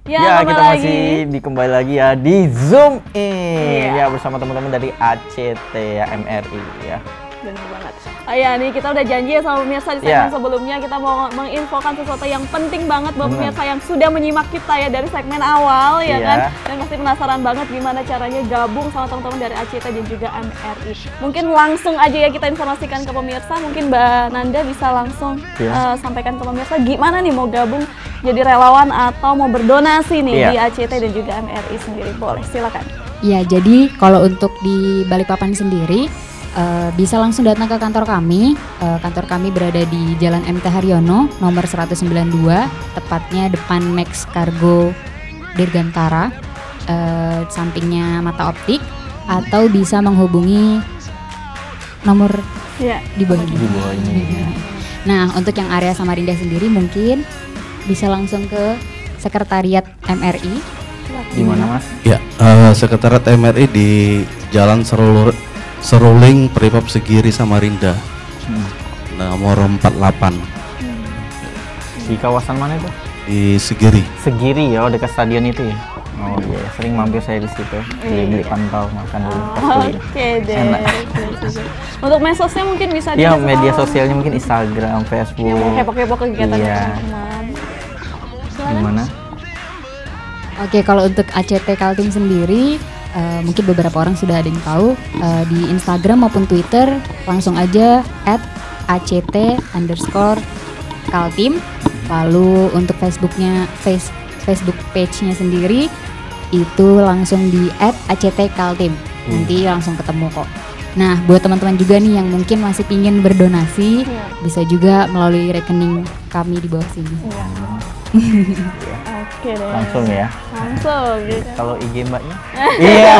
Ya, kita masih kembali lagi ya di Zoom In ya bersama teman-teman dari ACT ya, MRI ya. Benar banget. Oh ya, nih kita udah janji ya sama pemirsa di segmen sebelumnya kita mau menginfokan sesuatu yang penting banget buat pemirsa yang sudah menyimak kita ya dari segmen awal ya kan. Dan pasti penasaran banget gimana caranya gabung sama teman-teman dari ACT dan juga MRI. Mungkin langsung aja ya kita informasikan ke pemirsa, mungkin Mbak Nanda bisa langsung sampaikan ke pemirsa gimana nih mau gabung jadi relawan atau mau berdonasi nih di ACT dan juga MRI sendiri. Boleh, silakan. Ya, jadi kalau untuk di Balikpapan sendiri bisa langsung datang ke kantor kami. Kantor kami berada di Jalan MT Haryono nomor 192, tepatnya depan Max Cargo Dirgantara, sampingnya Mata Optik, atau bisa menghubungi nomor di bawah ini. Nah, untuk yang area Samarinda sendiri mungkin bisa langsung ke Sekretariat MRI. Di mana, Mas? Ya, Sekretariat MRI di Jalan Seruling Peripap Segiri Samarinda, nomor 48. Di kawasan mana itu? Di Segiri. Segiri ya, dekat stadion itu ya. Oh iya, sering mampir saya di situ. Beli pantau makan dulu. Oke deh. Untuk medsosnya mungkin bisa di media sosialnya mungkin Instagram, Facebook. Kepo-kepo kegiatan teman-teman. Gimana? Oke, kalau untuk ACT Kaltim sendiri mungkin beberapa orang sudah ada yang tahu, di Instagram maupun Twitter langsung aja @ACT_Kaltim. Lalu untuk Facebook page-nya sendiri itu langsung di @ACT_Kaltim. Nanti langsung ketemu kok. Nah, buat teman-teman juga nih yang mungkin masih pingin berdonasi, bisa juga melalui rekening kami di bawah sini. Oke deh. Langsung ya. Langsung gitu. Kalau IG Mbaknya? Iya.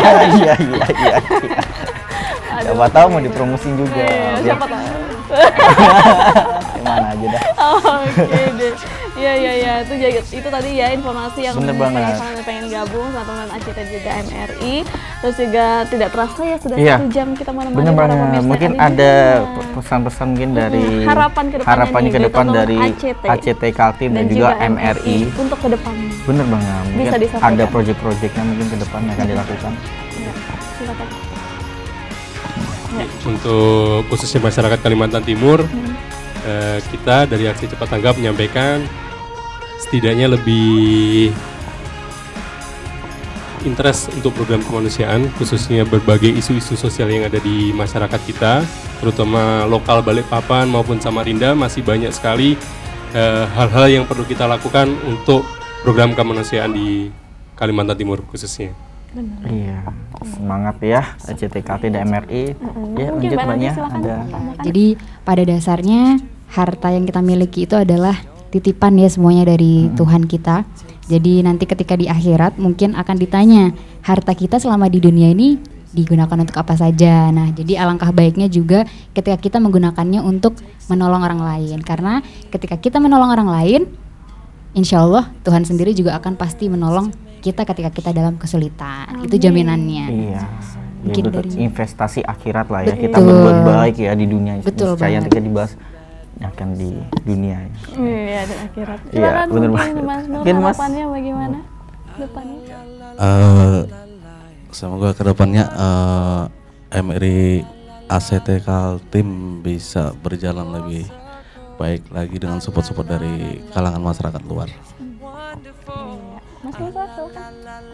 Siapa tahu mau dipromosin juga. Siapa tahu. Gimana aja dah. Oke deh. Iya, itu tadi ya informasi yang pengen gabung sama teman ACT juga MRI. Terus juga tidak terasa ya sudah 1 jam kita menemani para pemirsa. Mungkin ada pesan-pesan mungkin dari harapannya ke depan dari ACT Kaltim dan juga MRI untuk ke depannya. Bener banget. Mungkin ada proyek-proyeknya mungkin ke depan yang akan dilakukan. Ya, silakan. Untuk khususnya masyarakat Kalimantan Timur, kita dari Aksi Cepat Tanggap menyampaikan setidaknya lebih interest untuk program kemanusiaan, khususnya berbagai isu-isu sosial yang ada di masyarakat kita, terutama lokal Balikpapan maupun Samarinda. Masih banyak sekali hal-hal yang perlu kita lakukan untuk program kemanusiaan di Kalimantan Timur khususnya. Iya, semangat ya ACT Kaltim dan MRI. Ya, lanjut Mbaknya. Jadi pada dasarnya harta yang kita miliki itu adalah titipan ya, semuanya dari Tuhan kita. Jadi nanti ketika di akhirat mungkin akan ditanya harta kita selama di dunia ini digunakan untuk apa saja. Nah, jadi alangkah baiknya juga ketika kita menggunakannya untuk menolong orang lain. Karena ketika kita menolong orang lain, insya Allah Tuhan sendiri juga akan pasti menolong kita ketika kita dalam kesulitan. Amin. Itu jaminannya. Iya. Mungkin ya, dari investasi akhirat lah ya. Kita berbuat baik ya di dunia. Betul banget. Yang kita dibahas akan di dunia ya. Iya, di akhirat. Iya, benar banget. Mungkin harapannya bagaimana depannya? Semoga kedepannya MRI ACT Kaltim bisa berjalan lebih baik lagi dengan support dari kalangan masyarakat luar. Mas Musa, silakan.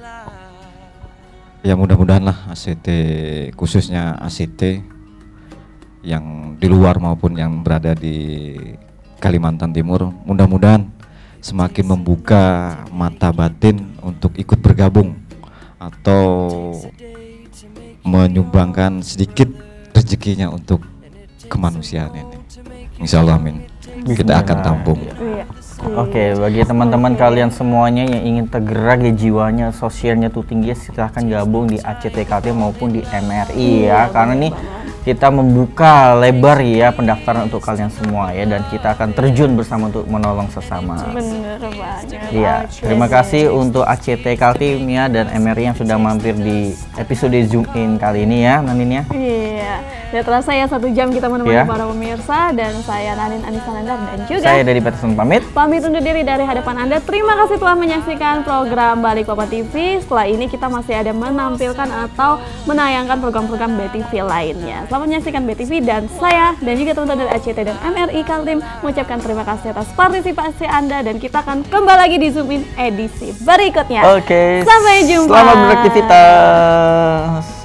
Ya mudah-mudahan lah ACT, khususnya ACT yang di luar maupun yang berada di Kalimantan Timur, mudah-mudahan semakin membuka mata batin untuk ikut bergabung atau menyumbangkan sedikit rezekinya untuk kemanusiaan ini. Insya Allah amin. Kita akan tampung. Oke, bagi teman-teman kalian semuanya yang ingin tergerak ya jiwanya, sosialnya tuh tinggi, silahkan gabung di ACT Kaltim maupun di MRI ya. Karena ini kita membuka lebar ya pendaftaran untuk kalian semua ya, dan kita akan terjun bersama untuk menolong sesama. Bener banget. Iya, terima kasih untuk ACT Kaltim ya dan MRI yang sudah mampir di episode Zoom In kali ini ya, Nanin ya. Iya, tidak terasa ya 1 jam kita menemani para pemirsa, dan saya Nanin Anissa Nandar dan juga saya dari Peterson pamit pamit undur diri dari hadapan Anda. Terima kasih telah menyaksikan program Balikpapan TV. Setelah ini kita masih ada menampilkan atau menayangkan program-program BTV lainnya. Selamat menyaksikan BTV dan saya dan juga teman-teman dari ACT dan MRI Kaltim mengucapkan terima kasih atas partisipasi Anda dan kita akan kembali lagi di Zoom In edisi berikutnya. Oke. Sampai jumpa. Selamat beraktivitas.